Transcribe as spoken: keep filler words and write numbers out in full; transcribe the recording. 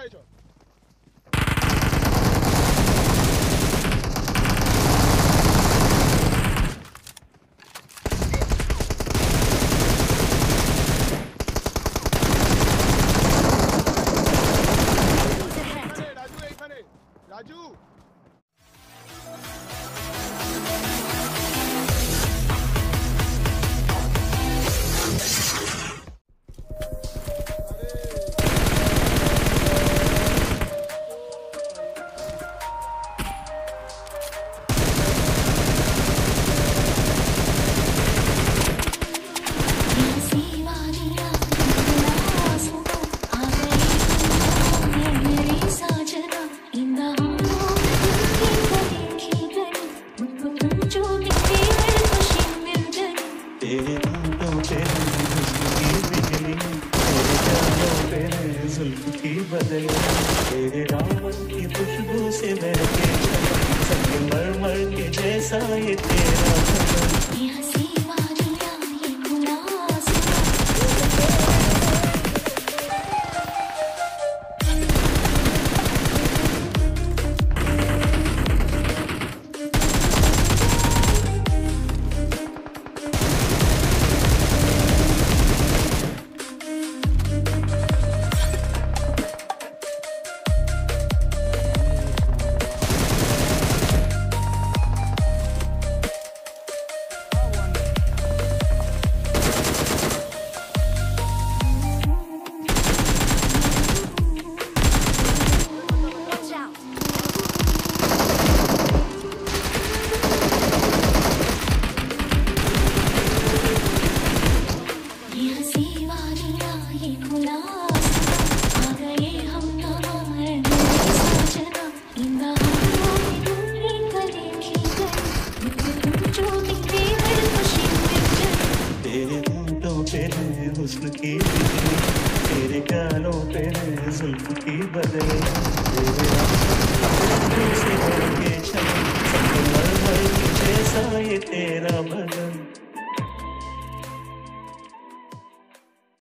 headshot. Raju तेरे होठों पे हुस्न की बिजली, तेरे गालों पे जुल्फ की बदली, तेरे दामन की खुशबू से महके चमन, संगमरमर के जैसा ये तेरा बदन। तेरे होठों पे हुस्न की बिजली, तेरे गालों पे जुल्फ की बदली, तेरे आंखों से भर के चमन, संगमरमर के जैसा ये तेरा बदन।